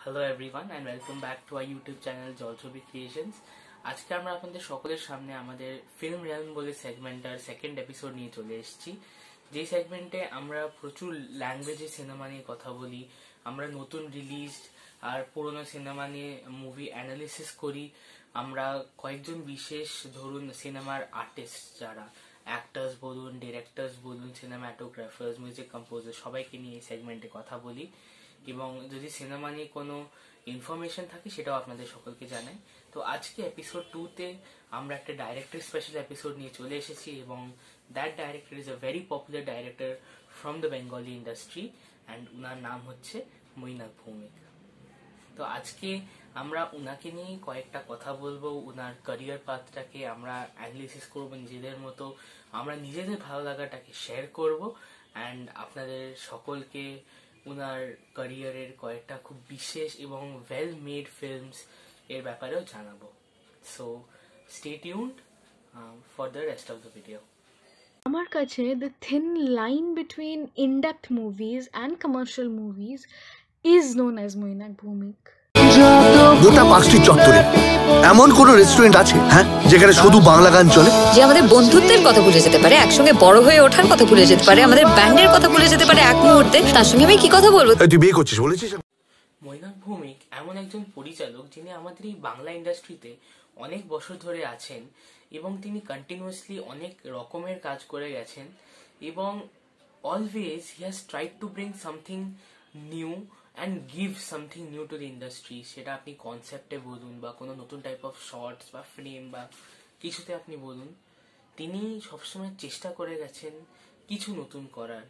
Hello everyone and welcome back to our YouTube channel Jolchhobi creations. আজকে আমরা আপনাদের সকলের সামনে আমাদের ফিল্ম রিয়ালম বলে সেগমেন্টার সেকেন্ড এপিসোড নিয়ে চলে এসেছি। যে সেগমেন্টে আমরা প্রচুর ল্যাঙ্গুয়েজে সিনেমা নিয়ে কথা বলি, আমরা নতুন রিলিজড আর পুরোনো সিনেমা নিয়ে মুভি অ্যানালিসিস করি। আমরা কয়েকজন বিশেষ ধরুন সিনেমার আর্টিস্ট, যারা অ্যাক্টার্স বলুন, ডিরেক্টর্স বলুন, সিনেমাটোগ্রাফার্স, মিউজিক কম্পোজার, সবাইকে নিয়ে এই সেগমেন্টে কথা বলি এবং যদি সিনেমা নিয়ে কোনো ইনফরমেশন থাকে সেটাও আপনাদের সকলকে জানাই। তো আজকে এপিসোড 2-তে আমরা একটা ডাইরেক্টর স্পেশাল এপিসোড নিয়ে চলে এসেছি এবং that director is a very popular director from the Bengali industry and উনার নাম হচ্ছে মৈনাক ভৌমিক। তো আজকে আমরা উনাকে নিয়ে কয়েকটা কথা বলবো, উনার ক্যারিয়ার পাথটাকে আমরা অ্যানালিসিস করবো নিজেদের মতো, আমরা নিজেদের ভালো লাগাটাকে শেয়ার করব অ্যান্ড আপনাদের সকলকে উনার ক্যারিয়ারের কয়েকটা খুব বিশেষ এবং ওয়েল মেড ফিল্মস এর ব্যাপারেও জানাবো। So stay tuned for the rest of the video. আমার কাছে the thin line between in depth movies and commercial movies is known as Mainak Bhowmick. গোটা পার্কস্ট্রিট চত্বরে এমন কোন রেস্টুরেন্ট আছে হ্যাঁ যেখানে শুধু বাংলা গান চলে? যে আমাদের বন্ধুত্বের কথা ভুলে যেতে পারে, একসঙ্গে বড় হয়ে ওঠার কথা ভুলে যেতে পারে, আমাদের ব্যান্ডের কথা ভুলে যেতে পারে এক মুহূর্তে, তার সঙ্গে আমি কি কথা বলবো? তুই বিয়ে করছিস বলেছিস? মৈনাক ভৌমিক এমন একজন পরিচালক যিনি আমাদের এই বাংলা ইন্ডাস্ট্রিতে অনেক বছর ধরে আছেন এবং তিনি কন্টিনিউয়াসলি অনেক রকমের কাজ করে গেছেন এবং always he has tried to bring something new and give something new to the industry. সেটা আপনি কনসেপ্টে বলুন বা কোনো নতুন টাইপ অফ শর্টস বা ফ্রেম বা কিছুতে আপনি বলুন, তিনি সবসময় চেষ্টা করে গেছেন কিছু নতুন করার।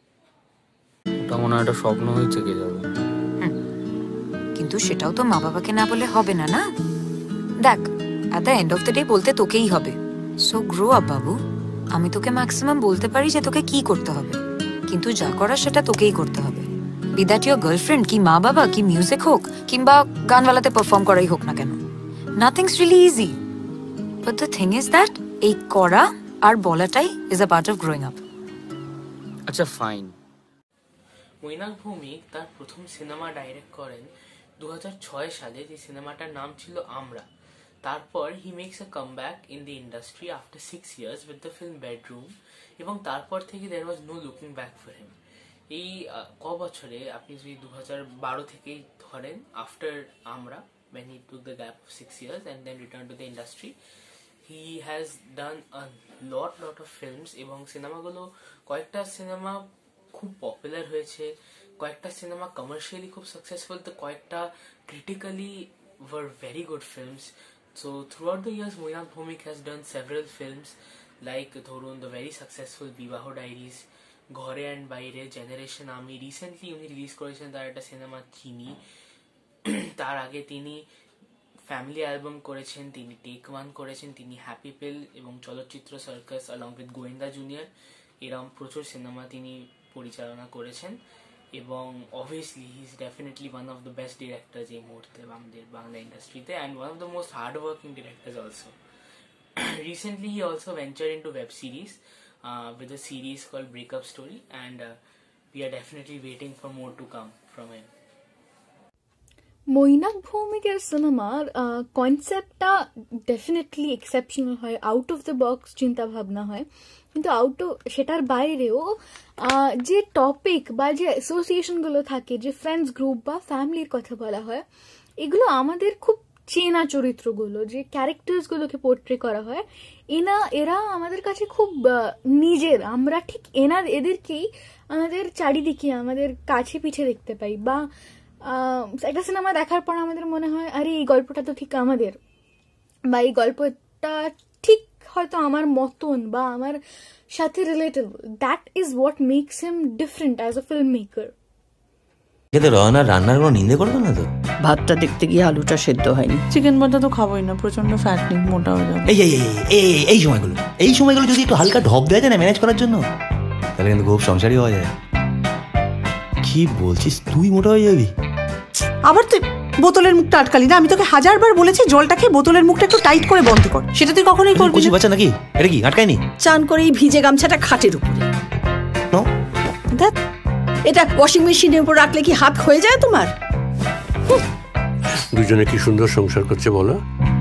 ওটা মনে হয় একটা স্বপ্ন হয়ে থেকে যাবে, কিন্তু সেটাও তো মা বাবাকে না বলে হবে না। না দেখ, at the end of the day বলতে তোকেই হবে। সো গ্রো আপ বাবু। আমি তোকে ম্যাক্সিমাম বলতে পারি যে তোকে কি করতে হবে, কিন্তু যা করার সেটা তোকেই করতে হবে। বি দ্যাট ইয়োর গার্লফ্রেন্ড, কি মা বাবা, কি মিউজিক হোক, কিংবা গানওয়ালাতে পারফর্ম করাই হোক না কেন, nothing's really easy. But the thing is that এই করা আর বলাটাই is a part of growing up. আচ্ছা ফাইন। মৈনাক ভৌমিক তার প্রথম সিনেমা ডাইরেক্ট করেন 2006 সালে, যে সিনেমাটার নাম ছিল আমরা। তারপর he makes a comeback in the industry after 6 years with the film Bedroom এবং তারপর থেকে there was no looking back for him. এই বছরে আপনি যদি 2012 থেকেই ধরেন, আফটার আমরা, when he took the gap of 6 years and then returned to the industry, he has done a lot of films এবং সিনেমাগুলো, কয়েকটা সিনেমা খুব পপুলার হয়েছে, কয়েকটা সিনেমা কমার্শিয়ালি খুব সাকসেসফুল, তো কয়েকটা critically were very good films. So throughout the years Mainak Bhowmick has done several films like ধরুন the very successful Bibaho diaries, Ghore and Baire, generation Ami. Recently উনি রিলিজ করেছেন তার একটা সিনেমা চিনি। তার আগে তিনি ফ্যামিলি অ্যালবাম করেছেন, তিনি টেক ওয়ান করেছেন, তিনি হ্যাপি পিল এবং Cholochitro circus along with Goyenda junior, এরম প্রচুর সিনেমা তিনি পরিচালনা করেছেন এবং obviously he is definitely one of the best directors এই মুহূর্তে আমাদের বাংলা ইন্ডাস্ট্রিতে and one of the most hard working directors also. Recently he also ventured into web series with a series called Breakup Story and we are definitely waiting for more to come from him. Mainak ভৌমিকের সিনেমার কনসেপ্টটা definitely exceptional হয়, out of the box চিন্তা ভাবনা হয়, কিন্তু সেটার বাইরেও যে টপিক বা যে অ্যাসোসিয়েশনগুলো থাকে, যে ফ্রেন্ডস গ্রুপ বা ফ্যামিলির কথা বলা হয়, এগুলো আমাদের খুব চেনা চরিত্রগুলো, যে ক্যারেক্টার্সগুলোকে পোর্ট্রে করা হয়, এরা আমাদের কাছে খুব নিজের। আমরা ঠিক এদেরকেই আমাদের চারিদিকে, আমাদের কাছে পিছে দেখতে পাই, বা একটা সিনেমা দেখার পর আমাদের মনে হয় আরে এই গল্পটা তো ঠিক আমাদের, বা এই গল্পটা ঠিক হয়তো আমার মতন বা আমার সাথে relatable. That is what makes him different as a film maker. রান্নার কোনো নিন্দে করবে না তো? ভাতটা দেখতে গিয়ে আলুটা সেদ্ধ হয়নি। চিকেন ভাতটা তো খাবোই না, প্রচন্ড ফ্যাটনিং, মোটা হয়ে যাবে। এই সময়গুলো যদি একটু হালকা ঢপ দেওয়া যায় না ম্যানেজ করার জন্য, তাহলে কিন্তু খুব সংসারই হওয়া যায়। কি বলছিস, তুই মোটা হয়ে যাবি? আবার তুই বোতলের মুখটা আটকালি না? আমি তোকে হাজারবার বলেছি জলটা খেয়ে বোতলের মুখটা একটু টাইট করে বন্ধ কর, সেটা তুই কখনোই করবি না। বাচ্চা নাকি এটা? কি আটকায়নি? চান করে এই ভিজে গামছাটা খাটের উপরে দেখ, এটা ওয়াশিং মেশিনের উপর রাখলে কি হাত হয়ে যায় তোমার? দুজনে কি সুন্দর সংসার করছে বলো।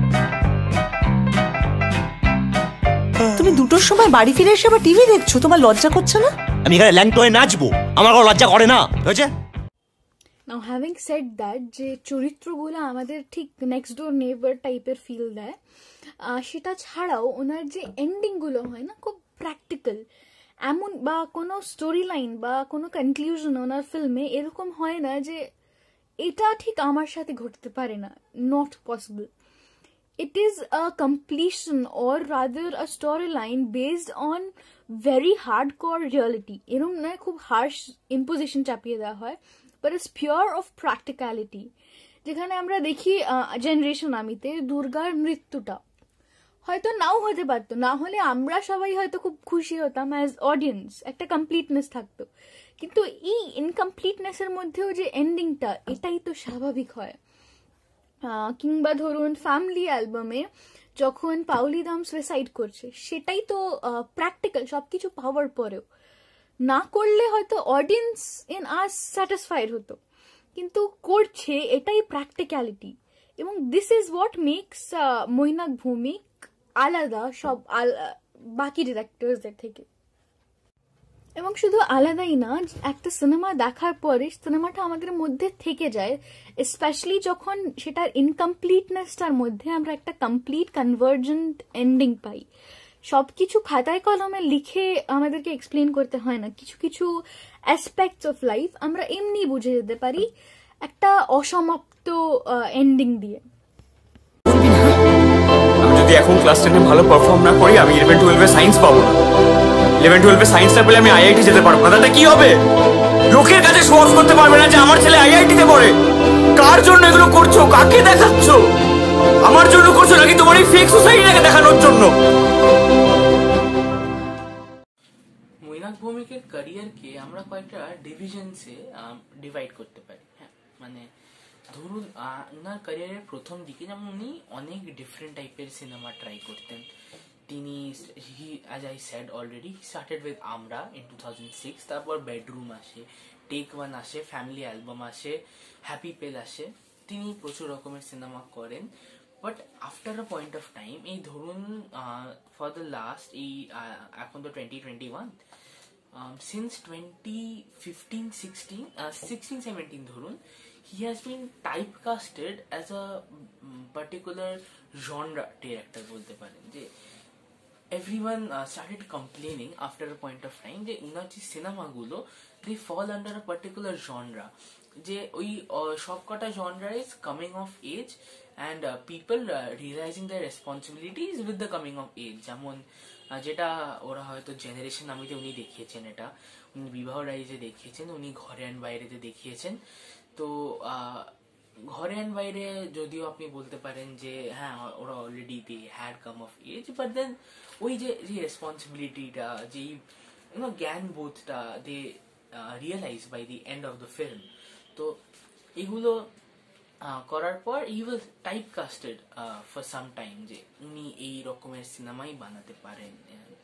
তুমি দুটোর সময় বাড়ি ফিরে এসে আবার টিভি দেখছো, তোমার লজ্জা করছে না? আমি এখানে ল্যাংটো হয়ে নাচবো, আমার কোনো লজ্জা করে না, হয়েছে? নাও হ্যাভিং সেড দ্যাট, যে চরিত্রগুলো আমাদের ঠিক নেক্সট ডোর নেইবার টাইপের ফিল দেয়, সেটা ছাড়াও ওনার যে এন্ডিংগুলো হয় না খুব প্র্যাকটিক্যাল, এমন বা কোনো স্টোরি লাইন বা কোনো কনক্লুশন ওনার ফিল্মে এরকম হয় না যে এটা ঠিক আমার সাথে ঘটতে পারে না, not possible. It is a completion or rather a storyline based on very hardcore reality. এরকম নয় খুব হার্শ ইম্পোজিশন চাপিয়ে দেওয়া হয়, but it's pure of practicality. যেখানে আমরা দেখি জেনারেশন আমিতে দুর্গার মৃত্যুটা হয়তো নাও হতে পারতো, না হলে আমরা সবাই হয়তো খুব খুশি হতাম অ্যাজ অডিয়েন্স, একটা কমপ্লিটনেস থাকতো, কিন্তু এই ইনকমপ্লিটনেসের মধ্যেও যে এন্ডিংটা, এটাই তো স্বাভাবিক হয়। কিংবা ধরুন ফ্যামিলি অ্যালবামে যখন পাউলি দাম সুইসাইড করছে, সেটাই তো প্র্যাকটিক্যাল, সবকিছু পাওয়ার পরেও না করলে হয়তো অডিয়েন্স ইন আস স্যাটিসফাইড হতো, কিন্তু করছে, এটাই প্র্যাকটিক্যালিটি। এবং this is what makes Mainak Bhowmick আলাদা সব বাকি ডিরেক্টরসদের থেকে। এবং শুধু আলাদাই না, একটা সিনেমা দেখার পরে সিনেমাটা আমাদের মধ্যে থেকে যায়, স্পেশালি যখন সেটার ইনকমপ্লিটনেসটার মধ্যে আমরা একটা কমপ্লিট কনভার্জেন্ট এন্ডিং পাই। সবকিছু খাতায় কলমে লিখে আমাদেরকে এক্সপ্লেন করতে হয় না, কিছু কিছু অ্যাসপেক্টস অফ লাইফ আমরা এমনি বুঝে যেতে পারি একটা অসমাপ্ত এন্ডিং দিয়ে। আমি যদি এখন ক্লাস 10 এ ভালো পারফর্ম না করি, আমি 11-12 এ সায়েন্স পাবো না। 11-12 এ সায়েন্স না পেলে আমি আইআইটি যেতে পারবো না। তাতে কি হবে? লোকের কাছে শো অফ করতে পারবে না যে আমার ছেলে আইআইটিতে পড়ে। কার জন্য এগুলো করছো? কাকে দেখাচ্ছ? আমার জন্য করছো নাকি তোমার এই ফেক সোসাইটিটাকে দেখানোর জন্য? মৈনাক ভৌমিকের ক্যারিয়ারকে আমরা কয়েকটা ডিভিশনসে ডিভাইড করতে পারি। হ্যাঁ, মানে ধরুন ওনার ক্যারিয়ারের প্রথম দিকে যেমন উনি অনেক ডিফারেন্ট টাইপের সিনেমা ট্রাই করতেন। তিনি as I said already, he started with আমরা in 2006, তারপর বেডরুম আসে, টেক ওয়ান আসে, ফ্যামিলি অ্যালবাম আসে, হ্যাপি পেল আসে, তিনি প্রচুর রকমের সিনেমা করেন। But after a point of time, এই ধরুন ফর দ্য লাস্ট এই এখন তো 2021, since 2015-16 ধরুন, he has been typecasted as a particular genre director বলতে পারেন। যে everyone started complaining after a point of time যে উনার যে সিনেমাগুলো, they fall under a particular genre, যে ওই সবকটা genre is coming of age and people realizing their responsibilities with the coming of age। যেমন যেটা ওরা হয়তো জেনারেশন আমিতে উনি দেখিয়েছেন, এটা উনি বিবাহ রাইজে দেখিয়েছেন, উনি ঘরে অ্যান্ড বাইরেতে দেখিয়েছেন। তো ঘরে অ্যান্ড বাইরে যদিও আপনি বলতে পারেন যে হ্যাঁ ওরা already they had come of age, but then ওই যে রেসপন্সিবিলিটিটা, যেই জ্ঞান বোধটা they realise by the end of the film. তো এগুলো করার পর he was type casted for some time যে উনি এই রকমের সিনেমাই বানাতে পারেন।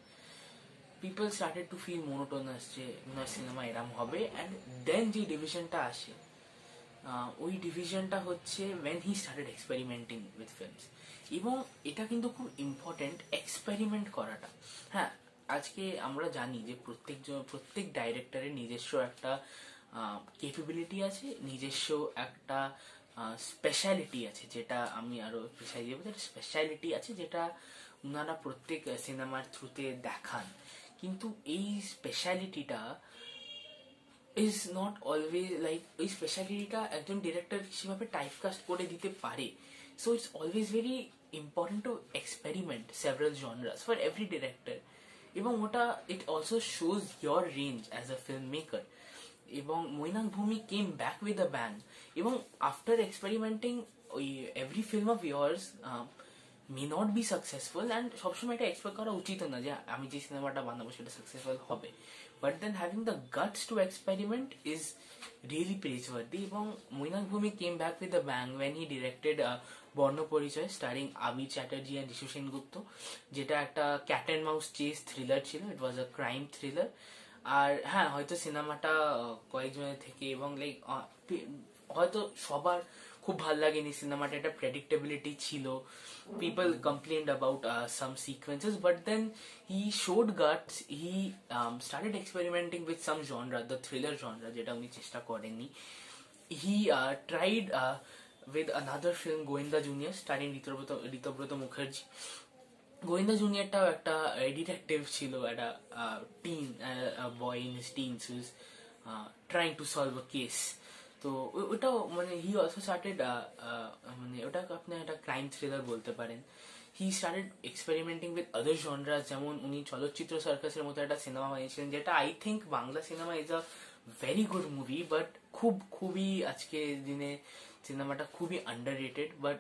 People started to feel monotonous যে উনার সিনেমা এরম হবে। অ্যান্ড দেন যে ডিভিশনটা আসে, ওই ডিভিশনটা হচ্ছে when he started experimenting with films। এবং এটা কিন্তু খুব ইম্পর্টেন্ট, এক্সপেরিমেন্ট করাটা। হ্যাঁ, আজকে আমরা জানি যে প্রত্যেক ডাইরেক্টরের নিজস্ব একটা ক্যাপাবিলিটি আছে, নিজস্ব একটা স্পেশালিটি আছে, যেটা আমি আরো প্রিসাইজলি বলতে, স্পেশালিটি আছে যেটা ওনারা প্রত্যেক সিনেমার থ্রুতে দেখান। কিন্তু এই স্পেশালিটিটা is not always like ওই স্পেশালিটিটা একজন ডিরেক্টর কিভাবে টাইপকাস্ট করে দিতে পারে। So it's always very important to experiment several genres for every director, এবং ওটা it also shows your range as a filmmaker। এবং Mainak Bhowmik came back with a bang, এবং after experimenting ওই every film of yours may not be successful, and সবসময় এটা expect করা উচিত না যে আমি যে সিনেমাটা বানাবো সেটা সাকসেসফুল হবে। But then having the guts to experiment is really praiseworthy, এবং Mainak Bhowmik came back with a bang when he directed বর্ণ পরিচয় starring আবি চ্যাটার্জি and যিশু সেনগুপ্ত, যেটা একটা cat and mouse chase thriller ছিল। It was a crime thriller. আর হ্যাঁ, হয়তো সিনেমাটা কয়েকজনের থেকে এবং লাইক হয়তো সবার খুব ভালো লাগেনি সিনেমাটা, একটা প্রেডিক্টেবিলিটি ছিল, people complained about some sequences, but then he showed guts, he started experimenting with some genre, the thriller genre, যেটা উনি চেষ্টা করেননি। He tried with another film Goinda Junior starring Ritabrata Mukherjee. Goyenda জুনিয়রটাও একটা ডিটেকটিভ ছিল, একটা teen boy in his teens who is trying to solve a case. তো ওটাও মানে হি অলসো স্টার্টেড মানে ওটা আপনি একটা ক্রাইম থ্রিলার বলতে পারেন। He started experimenting with other genre, যেমন উনি চলচ্চিত্র সার্কাসের মতো একটা সিনেমা বানিয়েছিলেন, যেটা I think Bangla cinema is a very good movie, but খুবই আজকে দিনে সিনেমাটা খুবই underrated. But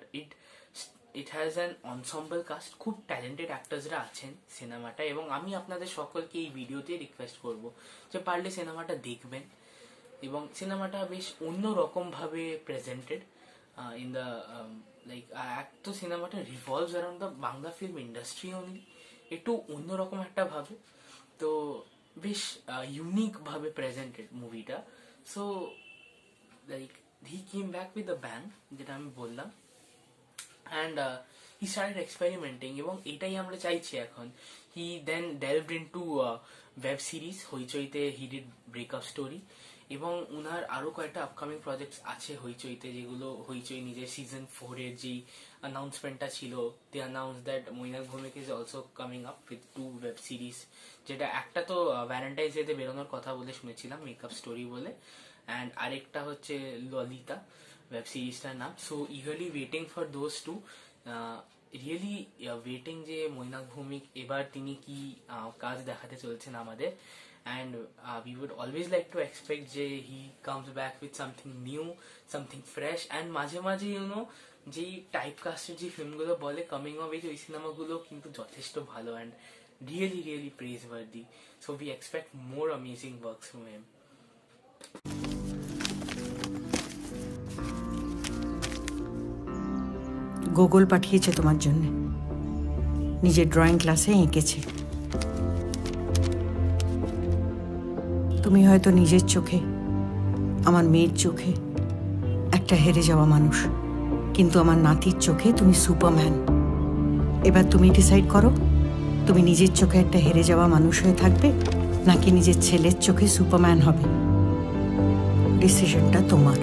it has an ensemble cast, খুব ট্যালেন্টেড অ্যাক্টার্সরা আছেন সিনেমাটা, এবং আমি আপনাদের সকলকে এই ভিডিওতে রিকোয়েস্ট করব যে পারলে সিনেমাটা দেখবেন। এবং সিনেমাটা বেশ অন্যরকম ভাবে প্রেজেন্টেড ইন দ্য লাইক, এক তো সিনেমাটা revolves around the Bangla film industry only, একটু অন্যরকম একটা ভাবে, তো বেশ ইউনিক ভাবে প্রেজেন্টেড মুভিটা। So like he came back with a bang, যেটা আমি বললাম, and he started experimenting, এবং এটাই আমরা চাইছি এখন। he then delved into web series, হইচইতে he did breakup story, এবং উনার আরো কয়েকটা আপকামিং প্রজেক্টস আছে হইচইতে, যেগুলো হইচই নিজের সিজন 4 এর যে অ্যানাউন্সমেন্টটা ছিল, they announced that Mainak Bhowmik is also coming up with 2 web series, যেটা একটা তো ভ্যালেন্টাইন্স ডেতে বেরোনোর কথা বলে শুনেছিলাম, মেকআপ স্টোরি বলে, and আরেকটা হচ্ছে ললিতা ওয়েব সিরিজটার নাম। So eagerly waiting for those two, really waiting যে মৈনাক ভৌমিক এবার তিনি কি কাজ দেখাতে চলছেন আমাদের, and we would always like to expect যে he comes back with something new, something fresh, and মাঝে মাঝে যেই টাইপ কাস্টের যে ফিল্মগুলো বলে কামিং অফ এজ, ওই সিনেমাগুলো কিন্তু যথেষ্ট ভালো and really praiseworthy, so we expect more amazing works from him. Google পাঠিয়েছে তোমার জন্য, নিজের ড্রয়িং ক্লাসে এঁকেছে। তুমি হয়তো নিজের চোখে, আমার মেয়ের চোখে একটা হেরে যাওয়া মানুষ, কিন্তু আমার নাতির চোখে তুমি সুপারম্যান। এবার তুমি ডিসাইড করো, তুমি নিজের চোখে একটা হেরে যাওয়া মানুষ হয়ে থাকবে নাকি নিজের ছেলের চোখে সুপারম্যান হবে। ডিসিশনটা তোমার।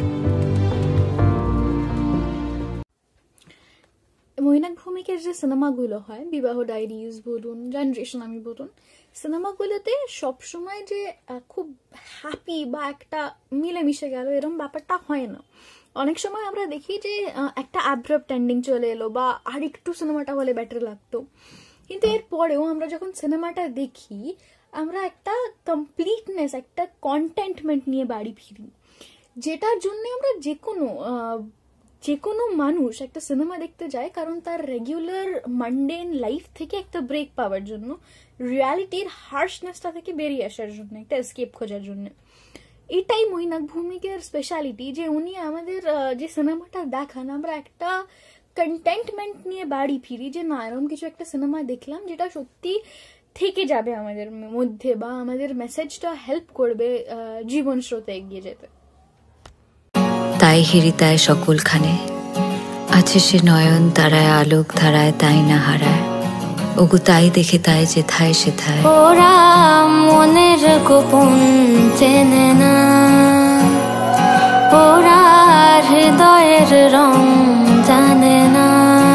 মৈনাক ভৌমিকের যে সিনেমাগুলো হয়, বিবাহ ডায়েরিজ বলুন, জেনারেশন আমি বলুন, সিনেমাগুলোতে সবসময় যে খুব হ্যাপি বা একটা মিলেমিশে গেল এরকম ব্যাপারটা হয় না। অনেক সময় আমরা দেখি যে একটা অ্যাব্রাপ্ট এন্ডিং চলে এলো, বা আর একটু সিনেমাটা হলে বেটার লাগতো, কিন্তু এর পরেও আমরা যখন সিনেমাটা দেখি আমরা একটা কমপ্লিটনেস, একটা কন্টেন্টমেন্ট নিয়ে বাড়ি ফিরি, যেটার জন্য আমরা যে কোনো মানুষ একটা সিনেমা দেখতে যায়, কারণ তার রেগুলার মানডেন লাইফ থেকে একটা ব্রেক পাওয়ার জন্য, রিয়ালিটির হার্শনেসটা থেকে বেরিয়ে আসার জন্য, একটা এসকেপ খোঁজার জন্য। এটাই মৈনাক ভৌমিকের স্পেশালিটি, যে উনি আমাদের যে সিনেমাটা দেখান আমরা একটা কন্টেন্টমেন্ট নিয়ে বাড়ি ফিরি, যে না এরকম কিছু একটা সিনেমা দেখলাম যেটা সত্যি থেকে যাবে আমাদের মধ্যে, বা আমাদের মেসেজটা হেল্প করবে জীবন স্রোতে এগিয়ে যেতে। তাই হিরিতায় সকলখানে আছে সে নয়ন তারায়, আলোক ধারায় তাই না হারায়, ওগু তাই দেখে তাই যেথায় সেথায়। ওরা মনের গোপন চেনে না, ওরা হৃদয়ের রং জানে না।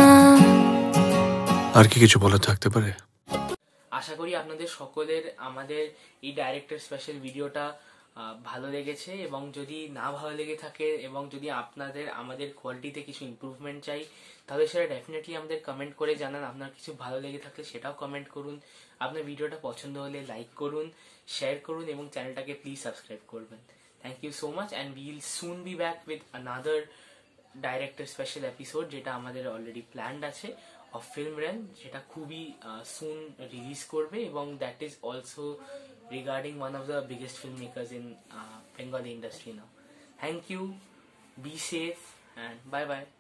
আর কি কিছু বলা থাকতে পারে? আশা করি আপনাদের সকলের আমাদের এই ডাইরেক্টর স্পেশাল ভিডিওটা ভালো লেগেছে, এবং যদি না ভালো লেগে থাকে এবং যদি আপনাদের আমাদের কোয়ালিটিতে কিছু ইমপ্রুভমেন্ট চাই, তাহলে সেটা ডেফিনেটলি আমাদের কমেন্ট করে জানান। আপনার কিছু ভালো লেগে থাকলে সেটাও কমেন্ট করুন, আপনার ভিডিওটা পছন্দ হলে লাইক করুন, শেয়ার করুন, এবং চ্যানেলটাকে প্লিজ সাবস্ক্রাইব করবেন। Thank you so much, and we will soon be back with another director special episode, যেটা আমাদের অলরেডি প্ল্যান্ড আছে, অফ ফিল্ম রেন, যেটা খুবই সুন রিলিজ করবে, এবং that is also regarding one of the biggest filmmakers in Bengali industry now. Thank you, be safe, and bye bye.